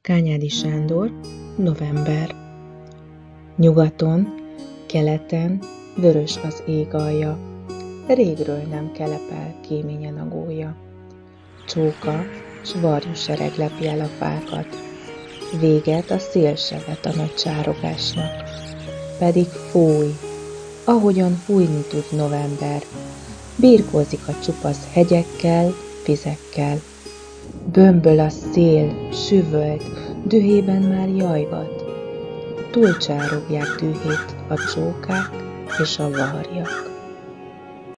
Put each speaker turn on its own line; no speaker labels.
Kányádi Sándor, november. Nyugaton, keleten vörös az ég alja, régről nem kelepel kéményen a gólya. Csóka s varjusereg lepi el a fákat, véget a szél se vet a nagy csárogásnak. Pedig fúj, ahogyan fújni tud november, birkózik a csupasz hegyekkel, vizekkel. Bömböl a szél, süvölt, dühében már jajgat, túlcsárogják dühét a csókák és a varjak.